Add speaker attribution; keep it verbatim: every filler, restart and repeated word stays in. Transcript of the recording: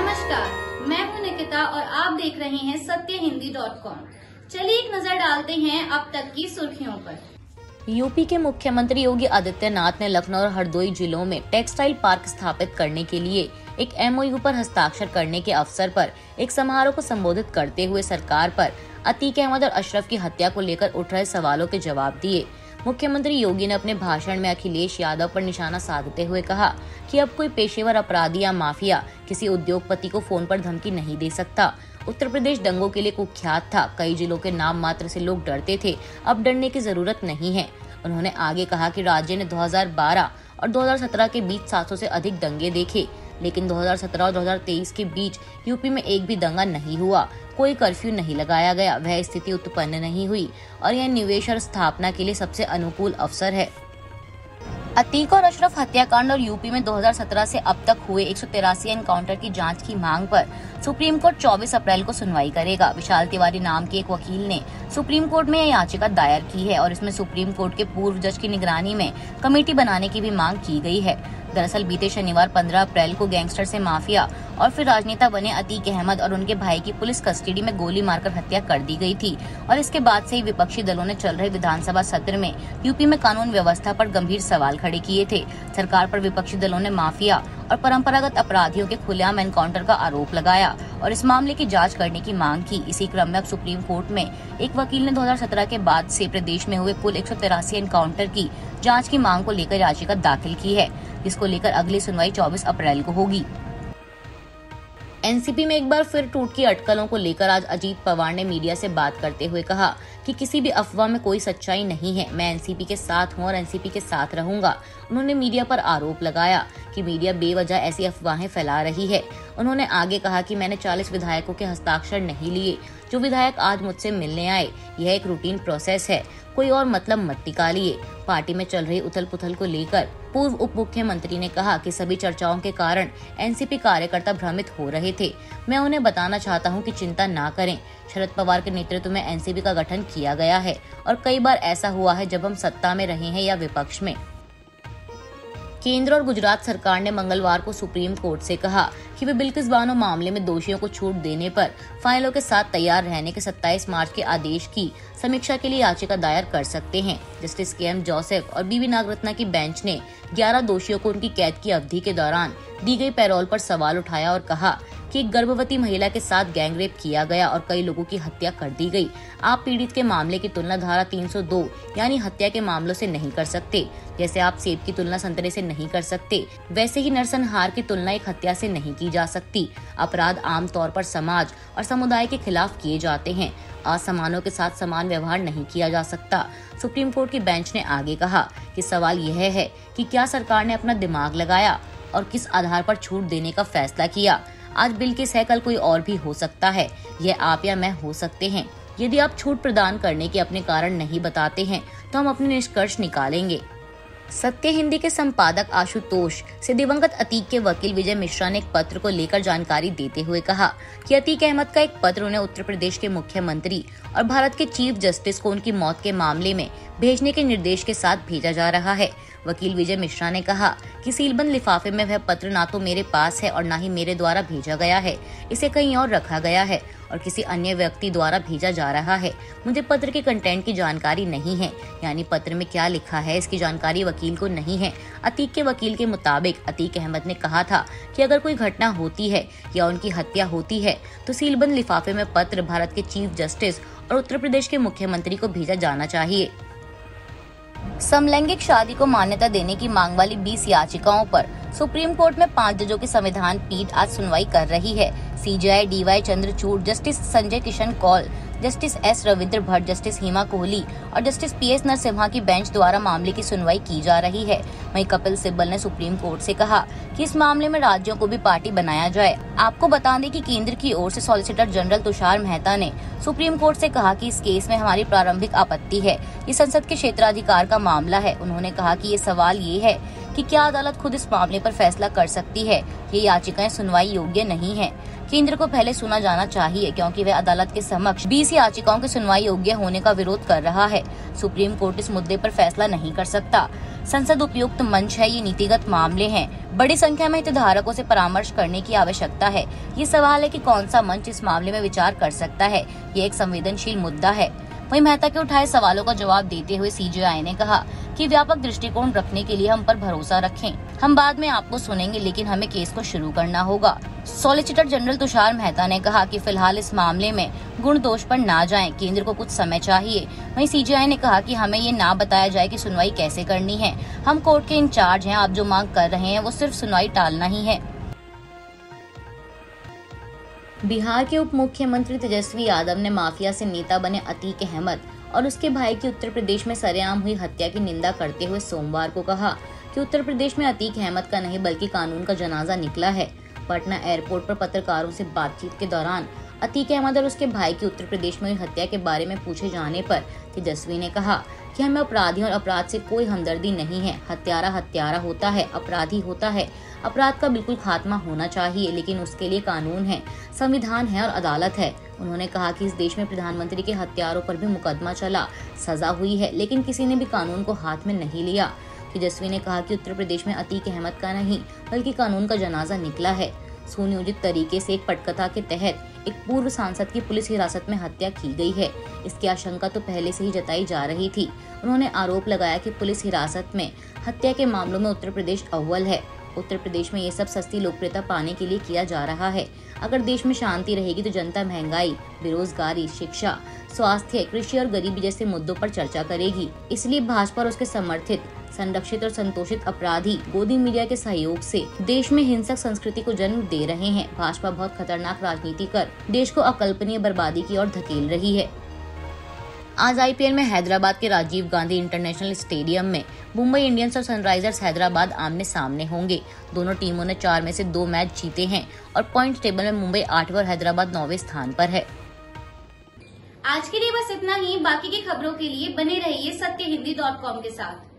Speaker 1: नमस्कार, मैं हूं निकिता और आप देख रहे हैं सत्य हिंदी डॉट कॉम। चलिए एक नजर डालते हैं अब तक की सुर्खियों पर।
Speaker 2: यूपी के मुख्यमंत्री योगी आदित्यनाथ ने लखनऊ और हरदोई जिलों में टेक्सटाइल पार्क स्थापित करने के लिए एक एमओयू पर हस्ताक्षर करने के अवसर पर एक समारोह को संबोधित करते हुए सरकार पर अतीक अहमद और अशरफ की हत्या को लेकर उठ रहे सवालों के जवाब दिए। मुख्यमंत्री योगी ने अपने भाषण में अखिलेश यादव पर निशाना साधते हुए कहा कि अब कोई पेशेवर अपराधी या माफिया किसी उद्योगपति को फोन पर धमकी नहीं दे सकता। उत्तर प्रदेश दंगों के लिए कुख्यात था, कई जिलों के नाम मात्र से लोग डरते थे, अब डरने की जरूरत नहीं है। उन्होंने आगे कहा कि राज्य ने दो हज़ार बारह और दो हज़ार सत्रह के बीच सात सौ से अधिक दंगे देखे, लेकिन दो हज़ार सत्रह और दो हज़ार तेईस के बीच यूपी में एक भी दंगा नहीं हुआ, कोई कर्फ्यू नहीं लगाया गया, वह स्थिति उत्पन्न नहीं हुई और यह निवेश और स्थापना के लिए सबसे अनुकूल अवसर है। अतीक और अशरफ हत्याकांड और यूपी में दो हज़ार सत्रह से अब तक हुए एक सौ तिरासी एनकाउंटर की जांच की मांग पर सुप्रीम कोर्ट चौबीस अप्रैल को सुनवाई करेगा। विशाल तिवारी नाम के एक वकील ने सुप्रीम कोर्ट में यह याचिका दायर की है और इसमें सुप्रीम कोर्ट के पूर्व जज की निगरानी में कमेटी बनाने की भी मांग की गई है। दरअसल बीते शनिवार पंद्रह अप्रैल को गैंगस्टर से माफिया और फिर राजनेता बने अतीक अहमद और उनके भाई की पुलिस कस्टडी में गोली मारकर हत्या कर दी गई थी और इसके बाद से ही विपक्षी दलों ने चल रहे विधानसभा सत्र में यूपी में कानून व्यवस्था पर गंभीर सवाल खड़े किए थे। सरकार पर विपक्षी दलों ने माफिया और परंपरागत अपराधियों के खुलेआम एनकाउंटर का आरोप लगाया और इस मामले की जांच करने की मांग की। इसी क्रम में अब सुप्रीम कोर्ट में एक वकील ने दो हज़ार सत्रह के बाद से प्रदेश में हुए कुल एक सौ तिरासी एनकाउंटर की जांच की मांग को लेकर याचिका दाखिल की है, जिसको लेकर अगली सुनवाई चौबीस अप्रैल को होगी। एनसीपी में एक बार फिर टूट की अटकलों को लेकर आज अजीत पवार ने मीडिया से बात करते हुए कहा कि किसी भी अफवाह में कोई सच्चाई नहीं है, मैं एनसीपी के साथ हूं और एनसीपी के साथ रहूंगा। उन्होंने मीडिया पर आरोप लगाया कि मीडिया बेवजह ऐसी अफवाहें फैला रही है। उन्होंने आगे कहा कि मैंने चालीस विधायकों के हस्ताक्षर नहीं लिए, जो विधायक आज मुझसे मिलने आए, यह एक रूटीन प्रोसेस है, कोई और मतलब मत निकालिए। पार्टी में चल रही उथल पुथल को लेकर पूर्व उप मुख्यमंत्री ने कहा कि सभी चर्चाओं के कारण एनसीपी कार्यकर्ता भ्रमित हो रहे थे। मैं उन्हें बताना चाहता हूं कि चिंता ना करें, शरद पवार के नेतृत्व में एनसीपी का गठन किया गया है और कई बार ऐसा हुआ है जब हम सत्ता में रहे हैं या विपक्ष में। केंद्र और गुजरात सरकार ने मंगलवार को सुप्रीम कोर्ट से कहा कि वे बिल्किस बानो मामले में दोषियों को छूट देने पर फाइलों के साथ तैयार रहने के सत्ताईस मार्च के आदेश की समीक्षा के लिए याचिका दायर कर सकते हैं। जस्टिस के एम जोसेफ और बीबी नागरत्ना की बेंच ने ग्यारह दोषियों को उनकी कैद की अवधि के दौरान दी गई पैरोल पर सवाल उठाया और कहा कि एक गर्भवती महिला के साथ गैंगरेप किया गया और कई लोगों की हत्या कर दी गई। आप पीड़ित के मामले की तुलना धारा तीन सौ दो यानी हत्या के मामलों से नहीं कर सकते। जैसे आप सेब की तुलना संतरे से नहीं कर सकते, वैसे ही नरसंहार की तुलना एक हत्या से नहीं की जा सकती। अपराध आमतौर पर समाज और समुदाय के खिलाफ किए जाते हैं, असमानों के साथ समान व्यवहार नहीं किया जा सकता। सुप्रीम कोर्ट की बेंच ने आगे कहा कि सवाल यह है कि क्या सरकार ने अपना दिमाग लगाया और किस आधार पर छूट देने का फैसला किया। आज बिल्किस है, कल कोई और भी हो सकता है, यह आप या मैं हो सकते हैं। यदि आप छूट प्रदान करने के अपने कारण नहीं बताते हैं तो हम अपने निष्कर्ष निकालेंगे। सत्य हिंदी के संपादक आशुतोष से दिवंगत अतीक के वकील विजय मिश्रा ने एक पत्र को लेकर जानकारी देते हुए कहा कि अतीक अहमद का एक पत्र उन्हें उत्तर प्रदेश के मुख्यमंत्री और भारत के चीफ जस्टिस को उनकी मौत के मामले में भेजने के निर्देश के साथ भेजा जा रहा है। वकील विजय मिश्रा ने कहा कि सीलबंद लिफाफे में वह पत्र ना तो मेरे पास है और ना ही मेरे द्वारा भेजा गया है, इसे कहीं और रखा गया है और किसी अन्य व्यक्ति द्वारा भेजा जा रहा है। मुझे पत्र के कंटेंट की जानकारी नहीं है, यानी पत्र में क्या लिखा है इसकी जानकारी वकील को नहीं है। अतीक के वकील के मुताबिक अतीक अहमद ने कहा था कि अगर कोई घटना होती है या उनकी हत्या होती है तो सीलबंद लिफाफे में पत्र भारत के चीफ जस्टिस और उत्तर प्रदेश के मुख्यमंत्री को भेजा जाना चाहिए। समलैंगिक शादी को मान्यता देने की मांग वाली बीस याचिकाओं पर सुप्रीम कोर्ट में पांच जजों की संविधान पीठ आज सुनवाई कर रही है। CJI DY Chandrachud, justice Sanjay Kishan Kaul, justice S Ravindra Bhatt, justice Hima Kohli और जस्टिस पी एस नरसिम्हा की बेंच द्वारा मामले की सुनवाई की जा रही है। वहीं कपिल सिब्बल ने सुप्रीम कोर्ट से कहा कि इस मामले में राज्यों को भी पार्टी बनाया जाए। आपको बता दें कि केंद्र की ओर से सॉलिसिटर जनरल तुषार मेहता ने सुप्रीम कोर्ट से कहा कि इस केस में हमारी प्रारंभिक आपत्ति है, ये संसद के क्षेत्राधिकार का मामला है। उन्होंने कहा कि ये सवाल ये है कि क्या अदालत खुद इस मामले पर फैसला कर सकती है, ये याचिकाएं सुनवाई योग्य नहीं है। केंद्र को पहले सुना जाना चाहिए क्योंकि वह अदालत के समक्ष बीस याचिकाओं की सुनवाई योग्य होने का विरोध कर रहा है। सुप्रीम कोर्ट इस मुद्दे पर फैसला नहीं कर सकता। संसद उपयुक्त मंच है, ये नीतिगत मामले हैं। बड़ी संख्या में हितधारकों से परामर्श करने की आवश्यकता है। ये सवाल है कि कौन सा मंच इस मामले में विचार कर सकता है। ये एक संवेदनशील मुद्दा है। वहीं मेहता के उठाए सवालों का जवाब देते हुए सीजेआई ने कहा कि व्यापक दृष्टिकोण रखने के लिए हम पर भरोसा रखें। हम बाद में आपको सुनेंगे, लेकिन हमें केस को शुरू करना होगा। सॉलिसिटर जनरल तुषार मेहता ने कहा कि फिलहाल इस मामले में गुण दोष पर ना जाएं, केंद्र को कुछ समय चाहिए। वहीं सीजेआई ने कहा कि हमें ये ना बताया जाए कि सुनवाई कैसे करनी है। हम कोर्ट के इंचार्ज हैं। आप जो मांग कर रहे हैं वो सिर्फ सुनवाई टालना ही है। बिहार के उप मुख्यमंत्री तेजस्वी यादव ने माफिया से नेता बने अतीक अहमद और उसके भाई की उत्तर प्रदेश में सरेआम हुई हत्या की निंदा करते हुए सोमवार को कहा कि उत्तर प्रदेश में अतीक अहमद का नहीं बल्कि कानून का जनाजा निकला है। पटना एयरपोर्ट पर पत्रकारों से बातचीत के दौरान अतीक अहमद और उसके भाई की उत्तर प्रदेश में हुई हत्या के बारे में पूछे जाने पर तेजस्वी ने कहा कि हमें अपराधियों और अपराध से कोई हमदर्दी नहीं है। हत्यारा हत्यारा होता है, अपराधी होता है। अपराध का बिल्कुल खात्मा होना चाहिए, लेकिन उसके लिए कानून है, संविधान है और अदालत है। उन्होंने कहा कि इस देश में प्रधानमंत्री के हत्यारों पर भी मुकदमा चला, सजा हुई है, लेकिन किसी ने भी कानून को हाथ में नहीं लिया। तेजस्वी ने कहा कि उत्तर प्रदेश में अतीक अहमद का नहीं बल्कि कानून का जनाजा निकला है। सुनियोजित तरीके से एक पटकथा के तहत एक पूर्व सांसद की पुलिस हिरासत में हत्या की गई है। इसकी आशंका तो पहले से ही जताई जा रही थी। उन्होंने आरोप लगाया कि पुलिस हिरासत में हत्या के मामलों में उत्तर प्रदेश अव्वल है। उत्तर प्रदेश में ये सब सस्ती लोकप्रियता पाने के लिए किया जा रहा है। अगर देश में शांति रहेगी तो जनता महंगाई, बेरोजगारी, शिक्षा, स्वास्थ्य, कृषि और गरीबी जैसे मुद्दों पर चर्चा करेगी। इसलिए भाजपा और उसके समर्थित, संरक्षित और संतोषित अपराधी गोदी मीडिया के सहयोग से देश में हिंसक संस्कृति को जन्म दे रहे हैं। भाजपा बहुत खतरनाक राजनीति कर देश को अकल्पनीय बर्बादी की ओर धकेल रही है। आज आईपीएल में हैदराबाद के राजीव गांधी इंटरनेशनल स्टेडियम में मुंबई इंडियंस और सनराइजर्स हैदराबाद आमने सामने होंगे। दोनों टीमों ने चार में से दो मैच जीते हैं और पॉइंट टेबल में मुंबई आठवें और हैदराबाद नौवें स्थान पर है।
Speaker 1: आज के लिए बस इतना ही। बाकी की खबरों के लिए बने रहिए सत्य हिंदी डॉट कॉम के साथ।